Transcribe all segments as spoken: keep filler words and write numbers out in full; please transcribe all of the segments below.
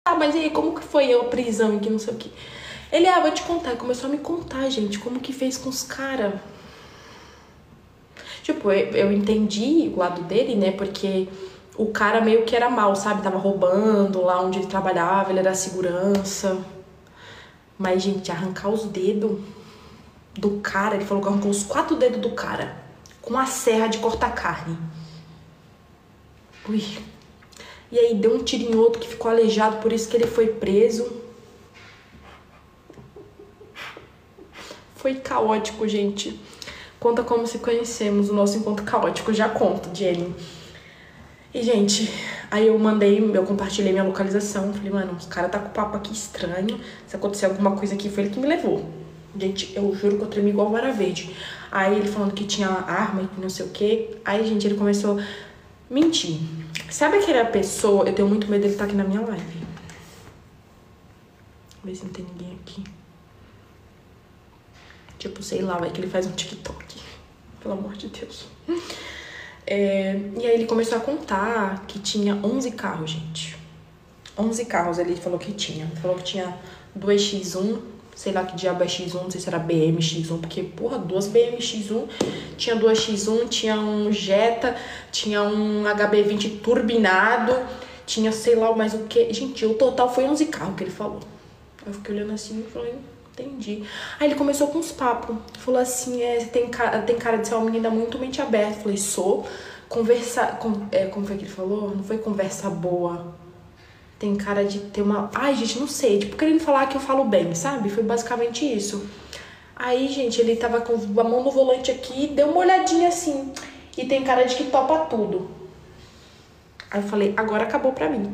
Ah, mas e aí, como que foi a prisão e que não sei o que? Ele, ah, vou te contar. Começou a me contar, gente, como que fez com os caras. Tipo, eu, eu entendi o lado dele, né? Porque o cara meio que era mal, sabe? Tava roubando lá onde ele trabalhava, ele era segurança. Mas, gente, arrancar os dedos do cara, ele falou que arrancou os quatro dedos do cara com a serra de cortar carne. Ui. E aí deu um tiro em outro que ficou aleijado, por isso que ele foi preso. Foi caótico, gente. Conta como se conhecemos, o nosso encontro caótico. Já conto, Jenny. E, gente, aí eu mandei, eu compartilhei minha localização. Falei, mano, os caras tá com o papo aqui estranho. Se acontecer alguma coisa aqui, foi ele que me levou. Gente, eu juro que eu tremi igual vara verde. Aí ele falando que tinha arma e não sei o quê. Aí, gente, ele começou a mentir. Sabe aquela pessoa... Eu tenho muito medo dele estar aqui na minha live. Ver se não tem ninguém aqui. Tipo, sei lá, vai que ele faz um TikTok. Pelo amor de Deus. É, e aí ele começou a contar que tinha onze carros, gente. onze carros ele falou que tinha. Falou que tinha dois X um, sei lá que diabo é X um, não sei se era B M X um, porque, porra, duas B M X um, tinha duas X um, tinha um Jetta, tinha um H B vinte turbinado, tinha sei lá mais o que. Gente, o total foi onze carros que ele falou. Eu fiquei olhando assim e falei, entendi. Aí ele começou com uns papos. Falou assim, é, tem, cara, tem cara de ser uma menina muito mente aberta. Falei, sou. Conversar... Com, é, como foi que ele falou? Não foi conversa boa. Tem cara de ter uma... Ai, gente, não sei. Tipo, querendo falar que eu falo bem, sabe? Foi basicamente isso. Aí, gente, ele tava com a mão no volante aqui, deu uma olhadinha assim. E tem cara de que topa tudo. Aí eu falei, agora acabou pra mim.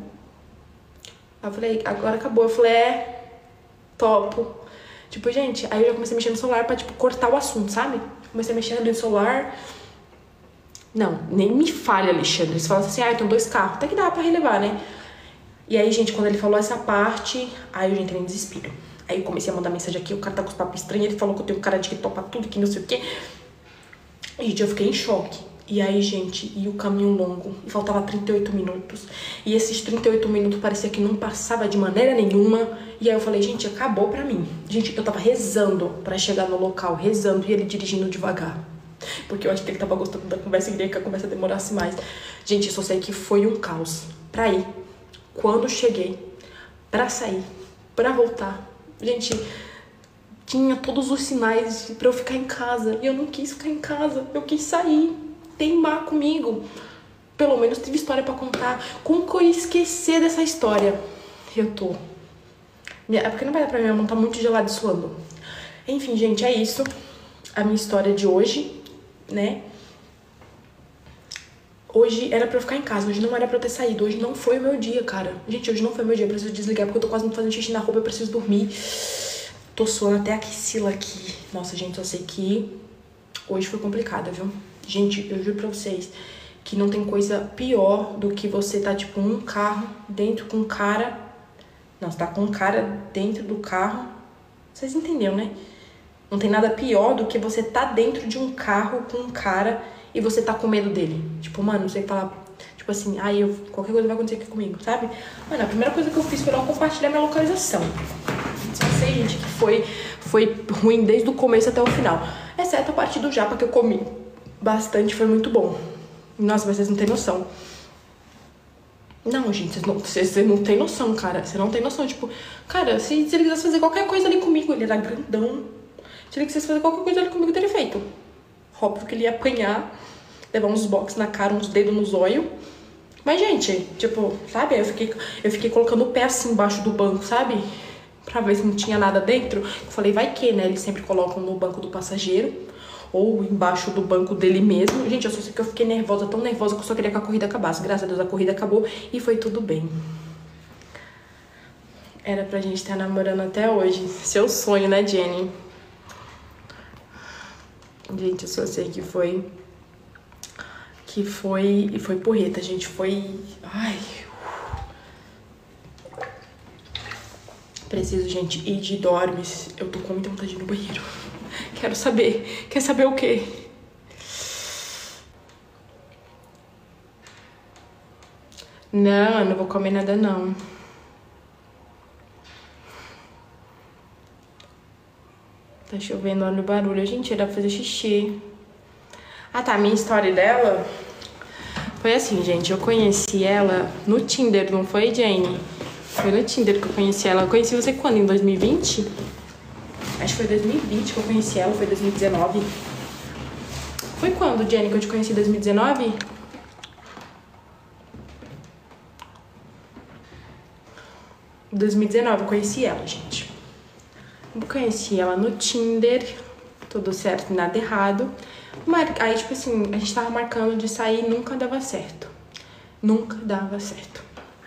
Aí eu falei, agora acabou. Eu falei, é, topo. Tipo, gente, aí eu já comecei a mexer no celular pra, tipo, cortar o assunto, sabe? Comecei a mexer no celular. Não, nem me falha, Alexandre. Eles falam assim, ah, tem dois carros. Até que dá pra relevar, né? E aí, gente, quando ele falou essa parte, aí eu já entrei em desespero. Aí eu comecei a mandar mensagem aqui, o cara tá com os papos estranhos, ele falou que eu tenho um cara de que topa tudo, que não sei o quê. E, gente, eu fiquei em choque. E aí, gente, e o caminho longo, e faltava trinta e oito minutos. E esses trinta e oito minutos parecia que não passava de maneira nenhuma. E aí eu falei, gente, acabou pra mim. Gente, eu tava rezando pra chegar no local, rezando, e ele dirigindo devagar. Porque eu acho que ele tava gostando da conversa e queria que a conversa demorasse mais. Gente, eu só sei que foi um caos. Pra ir, quando cheguei, pra sair, pra voltar. Gente, tinha todos os sinais pra eu ficar em casa. E eu não quis ficar em casa, eu quis sair, teimar comigo. Pelo menos tive história pra contar. Como que eu ia esquecer dessa história? Eu tô... É porque não vai dar pra minha mão, tá muito gelada e suando. Enfim, gente, é isso. A minha história de hoje, né? Hoje era pra eu ficar em casa, hoje não era pra eu ter saído. Hoje não foi o meu dia, cara. Gente, hoje não foi o meu dia, eu preciso desligar porque eu tô quase fazendo xixi na roupa, eu preciso dormir. Tô suando até a axila aqui. Nossa, gente, eu sei que hoje foi complicada, viu? Gente, eu juro pra vocês que não tem coisa pior do que você tá, tipo, num carro, dentro com um cara... Não, você tá com um cara dentro do carro. Vocês entenderam, né? Não tem nada pior do que você tá dentro de um carro com um cara e você tá com medo dele. Tipo, mano, você fala... Tipo assim, ai, eu, qualquer coisa vai acontecer aqui comigo, sabe? Mano, a primeira coisa que eu fiz foi não compartilhar minha localização. Só sei, gente, que foi, foi ruim desde o começo até o final. Exceto a parte do japa que eu comi bastante, foi muito bom. Nossa, mas vocês não têm noção. Não, gente, vocês não, vocês, vocês não têm noção, cara. Você não tem noção, tipo... Cara, se, se ele quisesse fazer qualquer coisa ali comigo, ele era grandão. Se ele quisesse fazer qualquer coisa ali comigo, teria feito. Óbvio que ele ia apanhar, levar uns boxes na cara, uns dedos nos olhos. Mas, gente, tipo, sabe? Eu fiquei, eu fiquei colocando o pé assim embaixo do banco, sabe? Pra ver se não tinha nada dentro. Eu falei, vai que, né? Eles sempre colocam no banco do passageiro ou embaixo do banco dele mesmo. Gente, eu só sei que eu fiquei nervosa, tão nervosa que eu só queria que a corrida acabasse. Graças a Deus a corrida acabou e foi tudo bem. Era pra gente estar namorando até hoje. Seu sonho, né, Jenny? Gente, eu só sei que foi... Que foi... E foi porreta, gente. Foi... Ai... Preciso, gente, ir de dormes. Eu tô com muita vontade de ir no banheiro. Quero saber. Quer saber o quê? Não, eu não vou comer nada, não. Tá chovendo, olha o barulho. Gente, era pra fazer xixi. Ah, tá. A minha história dela foi assim, gente. Eu conheci ela no Tinder, não foi, Jane? Foi no Tinder que eu conheci ela. Eu conheci você quando? Em dois mil e vinte? Acho que foi dois mil e vinte que eu conheci ela. Foi dois mil e dezenove. Foi quando, Jane, que eu te conheci? Em dois mil e dezenove? dois mil e dezenove eu conheci ela, gente. Eu conheci ela no Tinder, tudo certo, nada errado. Mar... Aí, tipo assim, a gente tava marcando de sair e nunca dava certo. Nunca dava certo.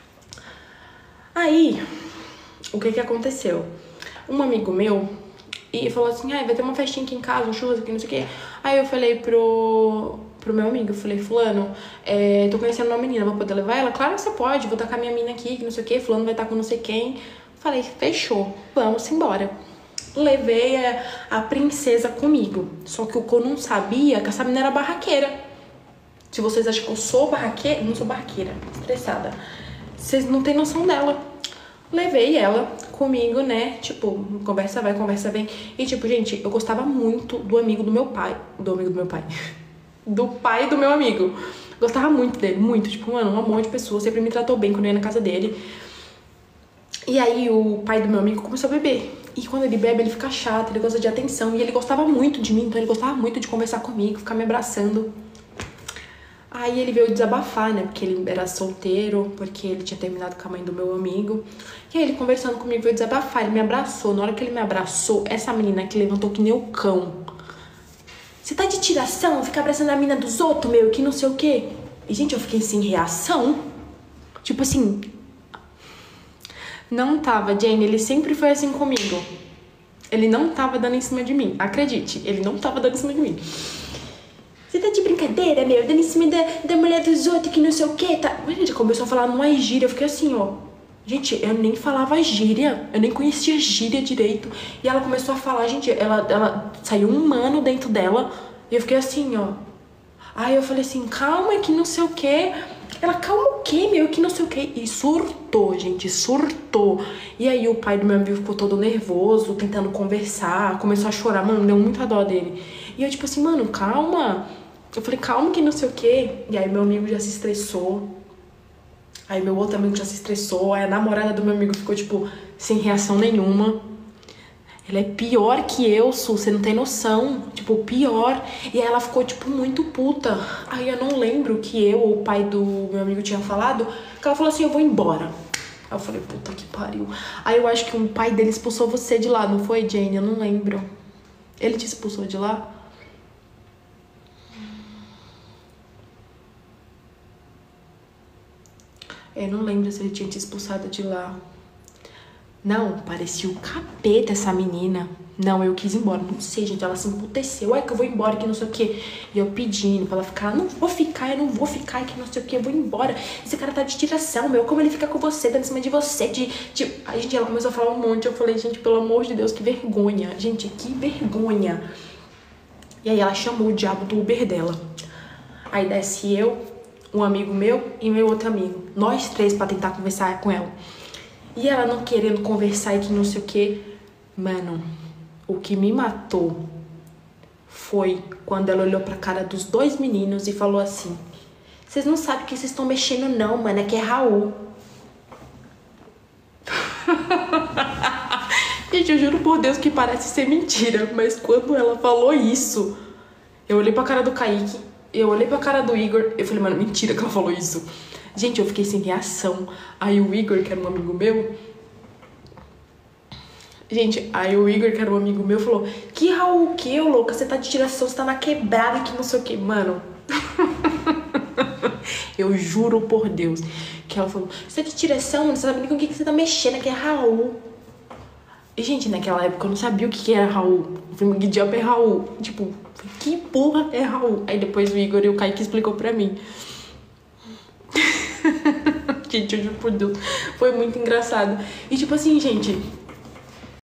Aí, o que que aconteceu? Um amigo meu e falou assim, ah, vai ter uma festinha aqui em casa, um churras aqui, não sei o quê. Aí eu falei pro, pro meu amigo, eu falei, fulano, é, tô conhecendo uma menina, vou poder levar ela? Claro que você pode, vou estar com a minha mina aqui, que não sei o quê, fulano vai estar com não sei quem. Falei, fechou, vamos embora. Levei a, a princesa comigo. Só que o que eu não sabia, que essa menina era barraqueira. Se vocês acham que eu sou barraqueira, não sou barraqueira, estressada. Vocês não têm noção dela. Levei ela comigo, né? Tipo, conversa vai, conversa vem. E tipo, gente, eu gostava muito do amigo do meu pai. Do amigo do meu pai. Do pai do meu amigo. Gostava muito dele, muito. Tipo, mano, um amor de pessoa. Sempre me tratou bem quando eu ia na casa dele. E aí o pai do meu amigo começou a beber. E quando ele bebe, ele fica chato, ele gosta de atenção. E ele gostava muito de mim, então ele gostava muito de conversar comigo, ficar me abraçando. Aí ele veio desabafar, né? Porque ele era solteiro, porque ele tinha terminado com a mãe do meu amigo. E aí ele conversando comigo veio desabafar, ele me abraçou. Na hora que ele me abraçou, essa menina que levantou que nem o cão. Você tá de tiração? Fica abraçando a mina dos outros, meu, que não sei o quê. E, gente, eu fiquei sem reação. Tipo assim... Não tava, Jane, ele sempre foi assim comigo. Ele não tava dando em cima de mim. Acredite, ele não tava dando em cima de mim. Você tá de brincadeira, meu? Dando em cima da, da mulher dos outros que não sei o quê, tá? Mas ele começou a falar numa gíria, eu fiquei assim, ó. Gente, eu nem falava gíria, eu nem conhecia gíria direito. E ela começou a falar, gente, ela, ela saiu um mano dentro dela. E eu fiquei assim, ó. Aí eu falei assim, calma, que não sei o quê. Ela, calma o quê, meu? Que não sei o quê. E surtou, gente, surtou. E aí o pai do meu amigo ficou todo nervoso, tentando conversar. Começou a chorar, mano, deu muita dó dele. E eu tipo assim, mano, calma. Eu falei, calma que não sei o quê. E aí meu amigo já se estressou. Aí meu outro amigo já se estressou. Aí a namorada do meu amigo ficou, tipo, sem reação nenhuma. Ela é pior que eu, Su, você não tem noção. Tipo, pior. E aí ela ficou, tipo, muito puta. Aí eu não lembro que eu ou o pai do meu amigo tinha falado. Que ela falou assim, eu vou embora. Aí eu falei, puta que pariu. Aí eu acho que o pai dele expulsou você de lá, não foi, Jane? Eu não lembro. Ele te expulsou de lá? Eu não lembro se ele tinha te expulsado de lá. Não, parecia o capeta essa menina. Não, eu quis ir embora. Não sei, gente. Ela se emputeceu. Ai, que eu vou embora, que não sei o quê. E eu pedindo pra ela ficar. Não vou ficar, eu não vou ficar, que não sei o quê. Eu vou embora. Esse cara tá de tiração, meu. Como ele fica com você, dando em cima de você. De, de... Aí, gente, ela começou a falar um monte. Eu falei, gente, pelo amor de Deus, que vergonha. Gente, que vergonha. E aí ela chamou o diabo do Uber dela. Aí desce eu, um amigo meu e meu outro amigo. Nós três pra tentar conversar com ela. E ela não querendo conversar e que não sei o que. Mano, o que me matou foi quando ela olhou pra cara dos dois meninos e falou assim: vocês não sabem que vocês estão mexendo não, mano, é que é Raul. Gente, eu juro por Deus que parece ser mentira, mas quando ela falou isso, eu olhei pra cara do Kaique, eu olhei pra cara do Igor, eu falei, mano, mentira que ela falou isso. Gente, eu fiquei sem reação. Aí o Igor, que era um amigo meu... Gente, aí o Igor, que era um amigo meu, falou: que Raul, o que, ô louca? Você tá de tiração, você tá na quebrada, que não sei o que. Mano... Eu juro por Deus que ela falou: você tá de tiração, mano, você sabe nem com o que, que você tá mexendo, que é Raul. E, gente, naquela época eu não sabia o que, que era Raul. Eu falei, que diabo é Raul? Tipo, que porra é Raul? Aí depois o Igor e o Kaique explicou pra mim. Gente, eu juro por Deus, foi muito engraçado. E tipo assim, gente,